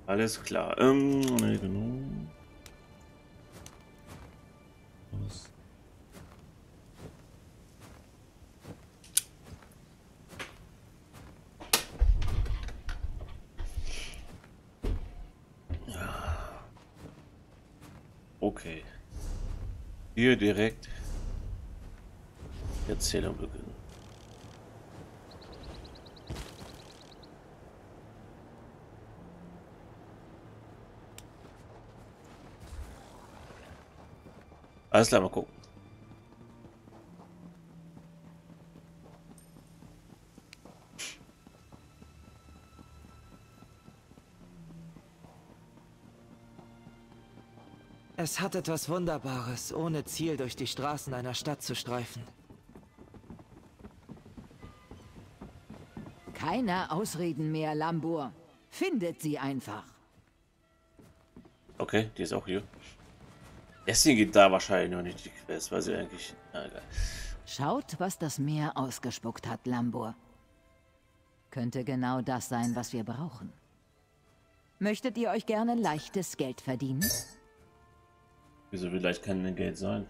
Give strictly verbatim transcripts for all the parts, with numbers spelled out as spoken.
Alles klar. Ähm, ne, genau. Was? Okay. Hier direkt die Erzählung beginnen. Alles klar, mal gucken. Es hat etwas Wunderbares, ohne Ziel durch die Straßen einer Stadt zu streifen. Keine Ausreden mehr, Lambur. Findet sie einfach. Okay, die ist auch hier. Deswegen geht da wahrscheinlich noch nicht die Quest, weil sie eigentlich... Na, egal. Schaut, was das Meer ausgespuckt hat, Lambur. Könnte genau das sein, was wir brauchen. Möchtet ihr euch gerne leichtes Geld verdienen? Wieso will leicht kein Geld sein?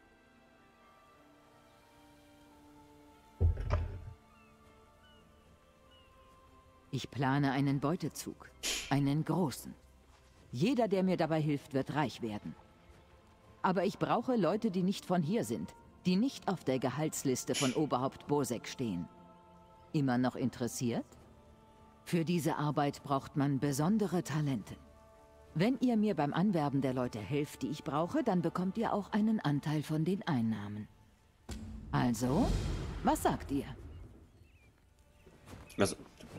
Ich plane einen Beutezug. Einen großen. Jeder, der mir dabei hilft, wird reich werden. Aber ich brauche Leute, die nicht von hier sind, die nicht auf der Gehaltsliste von Oberhaupt Bosek stehen. Immer noch interessiert? Für diese Arbeit braucht man besondere Talente. Wenn ihr mir beim Anwerben der Leute helft, die ich brauche, dann bekommt ihr auch einen Anteil von den Einnahmen. Also, was sagt ihr? Also,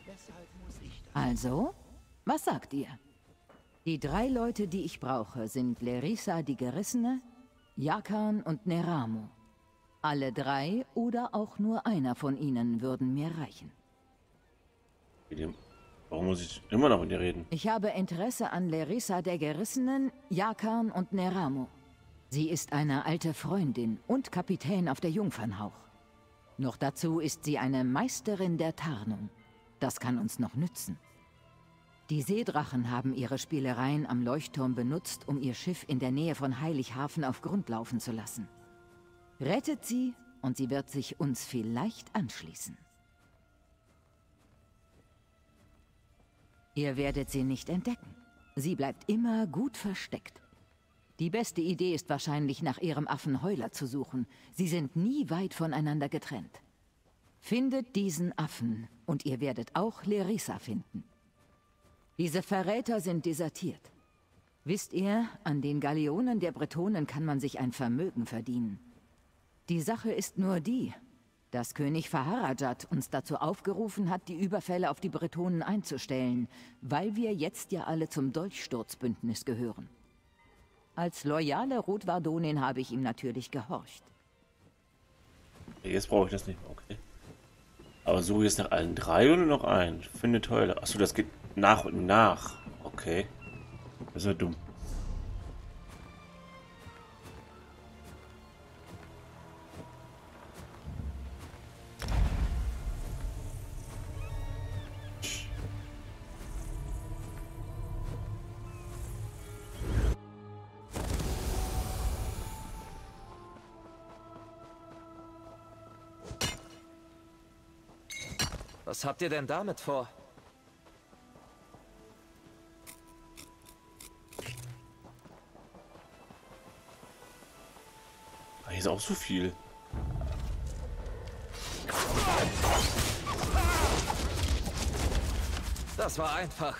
Also, was sagt ihr? Die drei Leute, die ich brauche, sind Lerissa die Gerissene, Yakan und Neramo. Alle drei oder auch nur einer von ihnen würden mir reichen. warum muss ich immer noch mit ihr reden? Ich habe Interesse an Lerissa der Gerissenen, Yakan und Neramo. Sie ist eine alte Freundin und Kapitän auf der Jungfernhauch. Noch dazu ist sie eine Meisterin der Tarnung. Das kann uns noch nützen. Die Seedrachen haben ihre Spielereien am Leuchtturm benutzt, um ihr Schiff in der Nähe von Heilighafen auf Grund laufen zu lassen. Rettet sie und sie wird sich uns vielleicht anschließen. Ihr werdet sie nicht entdecken. Sie bleibt immer gut versteckt. Die beste Idee ist wahrscheinlich, nach ihrem Affen Heuler zu suchen. Sie sind nie weit voneinander getrennt. Findet diesen Affen und ihr werdet auch Lerissa finden. Diese Verräter sind desertiert. Wisst ihr, an den Galeonen der Bretonen kann man sich ein Vermögen verdienen. Die Sache ist nur die, dass König Faharajat uns dazu aufgerufen hat, die Überfälle auf die Bretonen einzustellen, weil wir jetzt ja alle zum Dolchsturzbündnis gehören. Als loyale Rotwardonin habe ich ihm natürlich gehorcht. Jetzt brauche ich das nicht mehr, okay. Aber suche jetzt nach allen drei oder noch einen? Finde toll. Achso, das geht nach und nach. Okay. Das ist ja dumm. Was habt ihr denn damit vor? Ah, hier ist auch so viel. Das war einfach.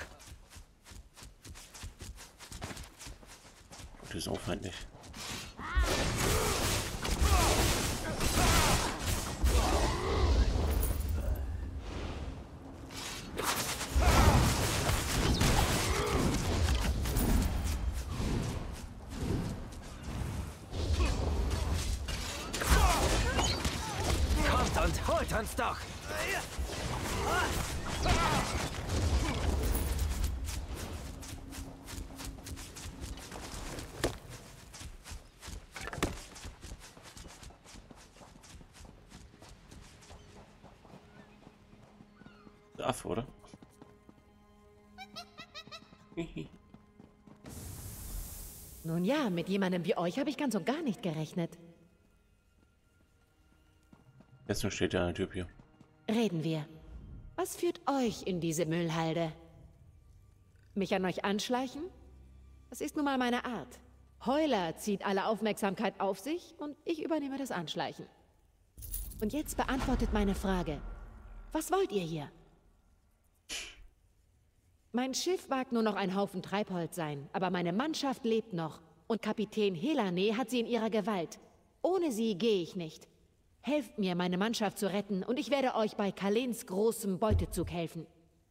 Das ist auch feindlich. Kommt und holt uns doch! Der Affe, oder? Nun ja, mit jemandem wie euch habe ich ganz und gar nicht gerechnet. Jetzt nur steht ja ein Typ hier. Reden wir. Was führt euch in diese Müllhalde? Mich an euch anschleichen? Das ist nun mal meine Art. Heuler zieht alle Aufmerksamkeit auf sich und ich übernehme das Anschleichen. Und jetzt beantwortet meine Frage. Was wollt ihr hier? Mein Schiff mag nur noch ein Haufen Treibholz sein, aber meine Mannschaft lebt noch. Und Kapitän Helane hat sie in ihrer Gewalt. Ohne sie gehe ich nicht. Helft mir, meine Mannschaft zu retten, und ich werde euch bei Kalens großem Beutezug helfen.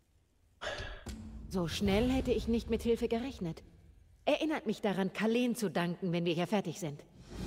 So schnell hätte ich nicht mit Hilfe gerechnet. Erinnert mich daran, Kalen zu danken, wenn wir hier fertig sind.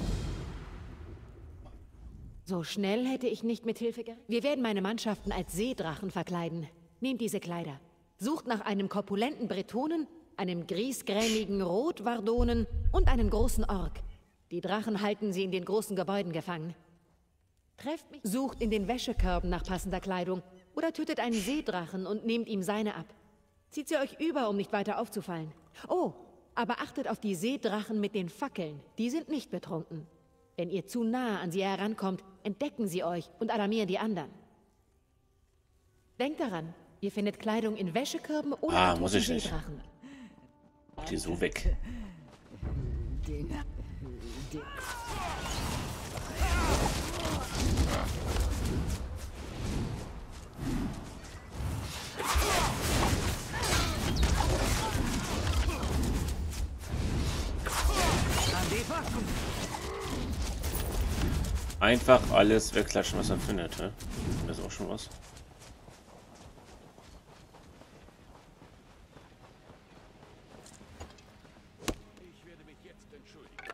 So schnell hätte ich nicht mit Hilfe gerechnet. Wir werden meine Mannschaften als Seedrachen verkleiden. Nehmt diese Kleider. Sucht nach einem korpulenten Bretonen, einem griesgrämigen Rotwardonen und einen großen Ork. Die Drachen halten sie in den großen Gebäuden gefangen. Trefft mich, sucht in den Wäschekörben nach passender Kleidung oder tötet einen Seedrachen und nehmt ihm seine ab. Zieht sie euch über, um nicht weiter aufzufallen. Oh, aber achtet auf die Seedrachen mit den Fackeln. Die sind nicht betrunken. Wenn ihr zu nah an sie herankommt, entdecken sie euch und alarmieren die anderen. Denkt daran, ihr findet Kleidung in Wäschekörben oder Ah, in muss ich nicht. Seedrachen. Mach die so weg. Den, den, an die Waffen! Einfach alles wegklatschen, was er findet. Ne? Das ist auch schon was. Ich werde mich jetzt entschuldigen.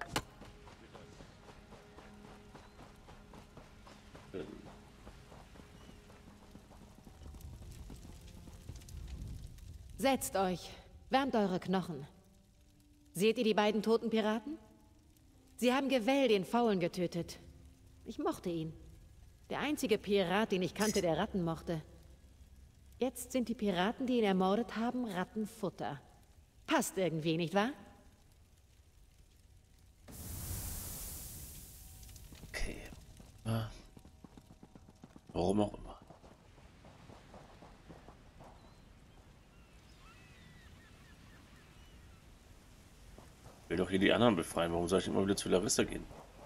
Setzt euch, wärmt eure Knochen. Seht ihr die beiden toten Piraten? Sie haben Gewell, den Faulen, getötet. Ich mochte ihn. Der einzige Pirat, den ich kannte, der Ratten mochte. Jetzt sind die Piraten, die ihn ermordet haben, Rattenfutter. Passt irgendwie, nicht wahr? Okay. Ah. Warum auch immer. Ich will doch hier die anderen befreien. Warum soll ich immer wieder zu Larissa gehen?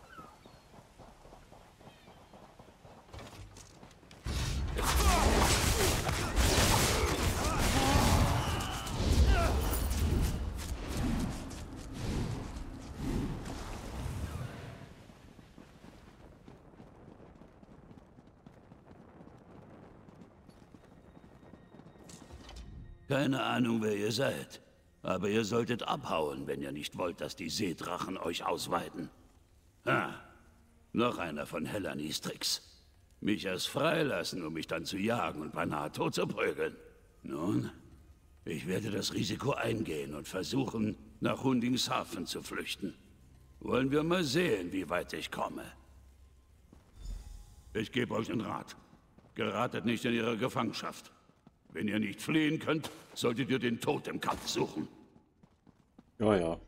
Keine Ahnung, wer ihr seid. Aber ihr solltet abhauen, wenn ihr nicht wollt, dass die Seedrachen euch ausweiden. Ha, noch einer von Helanis Tricks. Mich erst freilassen, um mich dann zu jagen und beinahe tot zu prügeln. Nun, ich werde das Risiko eingehen und versuchen, nach Hundingshafen zu flüchten. Wollen wir mal sehen, wie weit ich komme. Ich gebe euch einen Rat. Geratet nicht in ihre Gefangenschaft. Wenn ihr nicht fliehen könnt, solltet ihr den Tod im Kampf suchen. Ja, ja.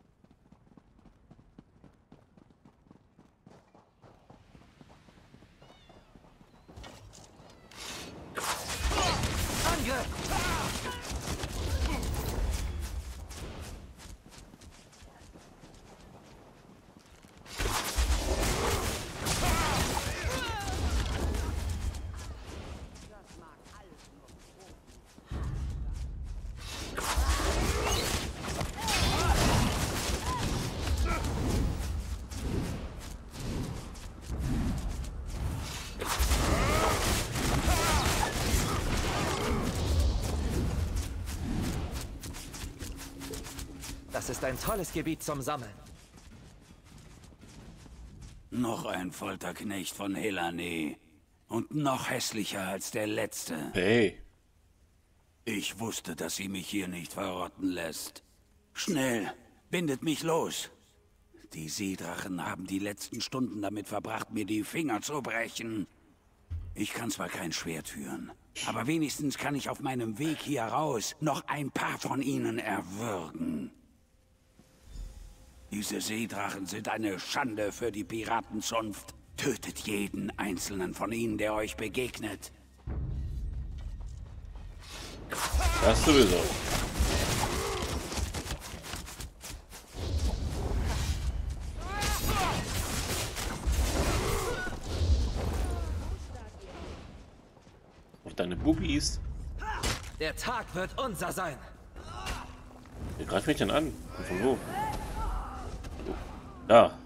Das ist ein tolles Gebiet zum Sammeln. Noch ein Folterknecht von Helane. Und noch hässlicher als der letzte. Hey. Ich wusste, dass sie mich hier nicht verrotten lässt. Schnell, bindet mich los. Die Seedrachen haben die letzten Stunden damit verbracht, mir die Finger zu brechen. Ich kann zwar kein Schwert führen, aber wenigstens kann ich auf meinem Weg hier raus noch ein paar von ihnen erwürgen. Diese Seedrachen sind eine Schande für die Piratenzunft. Tötet jeden einzelnen von ihnen, der euch begegnet. Das sowieso. Auf deine Bubis. Der Tag wird unser sein. Wer greift mich denn an? Und von wo? Da.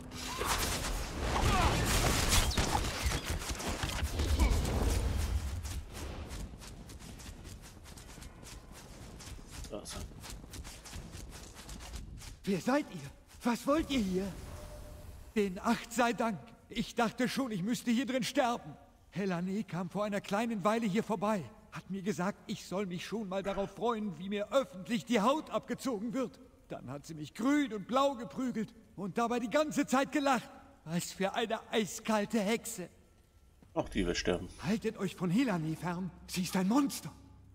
Also. Wer seid ihr? Was wollt ihr hier? Den Acht sei Dank. Ich dachte schon, ich müsste hier drin sterben. Helane kam vor einer kleinen Weile hier vorbei. Hat mir gesagt, ich soll mich schon mal darauf freuen, wie mir öffentlich die Haut abgezogen wird. Dann hat sie mich grün und blau geprügelt und dabei die ganze Zeit gelacht. Was für eine eiskalte Hexe. Auch die wird sterben. Haltet euch von Helane fern. Sie ist ein Monster.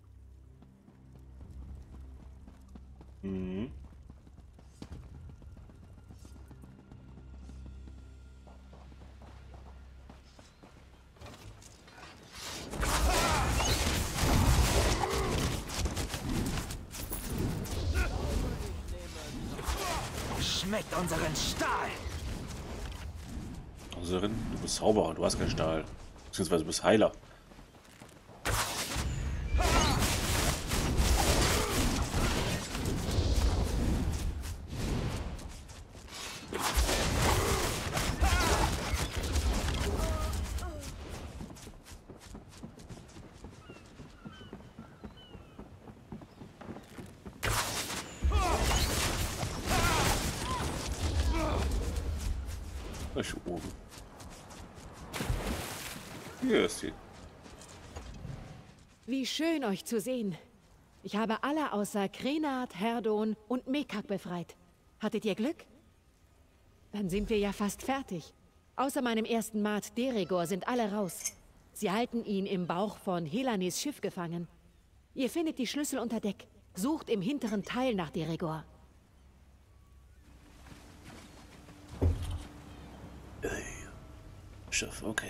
Mhm. Schmeckt unseren Stahl. Unseren? Du bist Zauberer, du hast keinen Stahl. Beziehungsweise du bist Heiler. Ich oben. Hier ist sie. Wie schön, euch zu sehen. Ich habe alle außer Krenat, Herdon und Mekak befreit. Hattet ihr Glück? Dann sind wir ja fast fertig. Außer meinem ersten Mat Deregor sind alle raus. Sie halten ihn im Bauch von Helanes Schiff gefangen. Ihr findet die Schlüssel unter Deck. Sucht im hinteren Teil nach Deregor. Schiff, okay.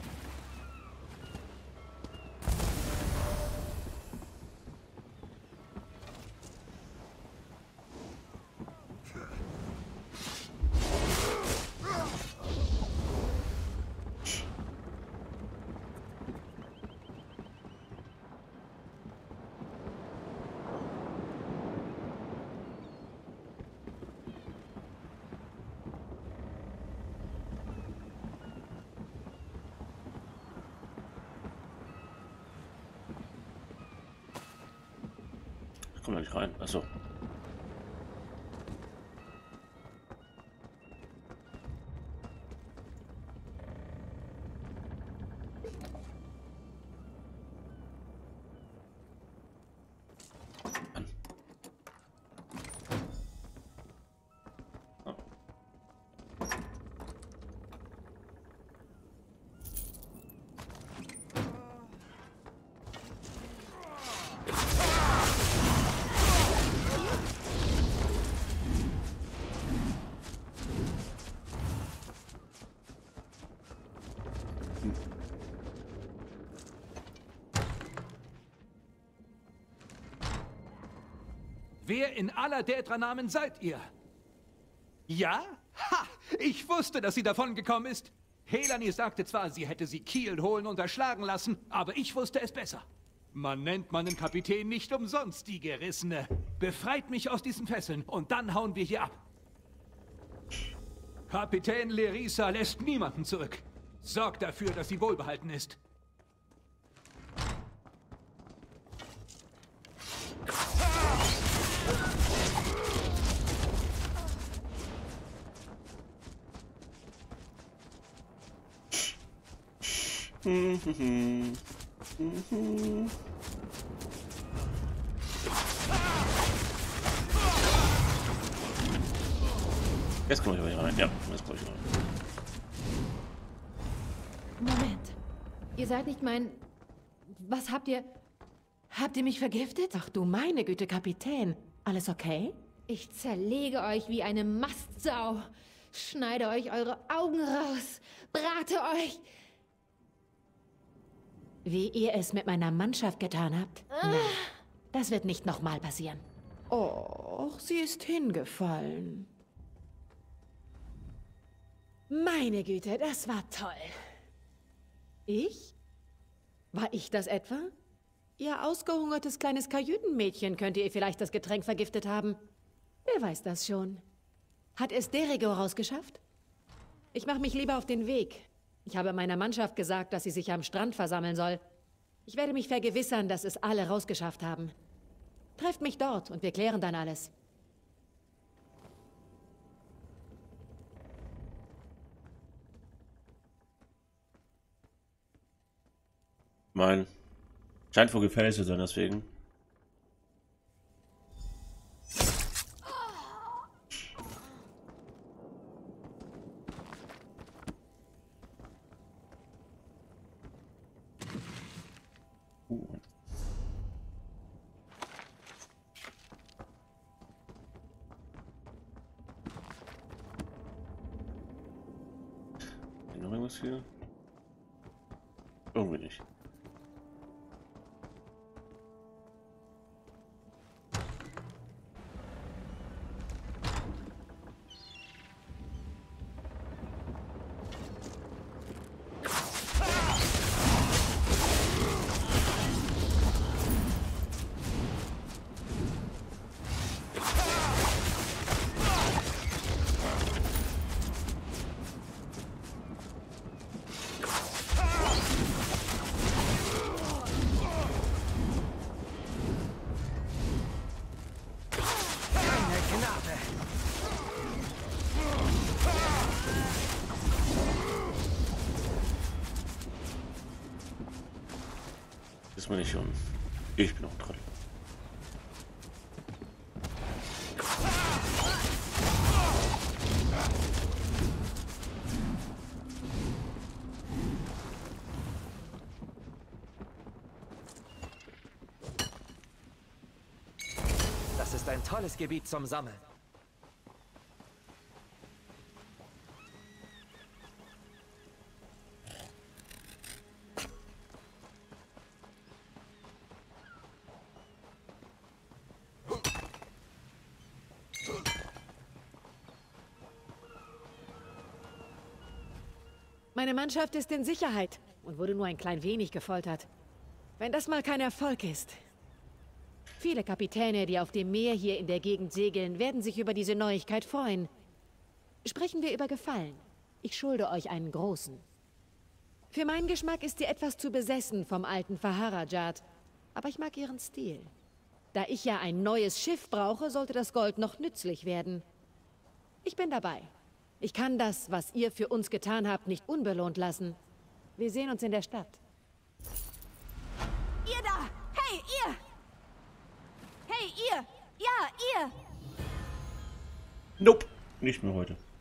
Ich komme da nicht rein. Achso. Wer in aller Dädra-Namen seid ihr? Ja? Ha! Ich wusste, dass sie davongekommen ist. Helane sagte zwar, sie hätte sie Kiel holen und erschlagen lassen, aber ich wusste es besser. Man nennt meinen Kapitän nicht umsonst die Gerissene. Befreit mich aus diesen Fesseln und dann hauen wir hier ab. Kapitän Lerissa lässt niemanden zurück. Sorgt dafür, dass sie wohlbehalten ist. Jetzt komme ich aber hier rein. Ja, jetzt komme ich rein. Moment. Ihr seid nicht mein... Was habt ihr... Habt ihr mich vergiftet? Ach du meine Güte, Kapitän. Alles okay? Ich zerlege euch wie eine Mastsau. Schneide euch eure Augen raus. Brate euch. Wie ihr es mit meiner Mannschaft getan habt? Ah. Nein, das wird nicht nochmal passieren. Oh, sie ist hingefallen. Meine Güte, das war toll. Ich? War ich das etwa? Ihr ausgehungertes kleines Kajütenmädchen könnte ihr vielleicht das Getränk vergiftet haben. Wer weiß das schon? Hat es Derigo rausgeschafft? Ich mache mich lieber auf den Weg. Ich habe meiner Mannschaft gesagt, dass sie sich am Strand versammeln soll. Ich werde mich vergewissern, dass es alle rausgeschafft haben. Trefft mich dort und wir klären dann alles. Mein. Scheint wohl gefährlich zu sein, deswegen. Uh. Noch irgendwas hier? Irgendwie nicht. Ist mir nicht um. Ich bin auch dran. Das ist ein tolles Gebiet zum Sammeln. Meine Mannschaft ist in Sicherheit und wurde nur ein klein wenig gefoltert. Wenn das mal kein Erfolg ist. Viele Kapitäne, die auf dem Meer hier in der Gegend segeln, werden sich über diese Neuigkeit freuen. Sprechen wir über Gefallen. Ich schulde euch einen großen. Für meinen Geschmack ist sie etwas zu besessen vom alten Faharajat, aber ich mag ihren Stil. Da ich ja ein neues Schiff brauche, sollte das Gold noch nützlich werden. Ich bin dabei. Ich kann das, was ihr für uns getan habt, nicht unbelohnt lassen. Wir sehen uns in der Stadt. Ihr da! Hey, ihr! Hey, ihr! Ja, ihr! Nope, nicht mehr heute.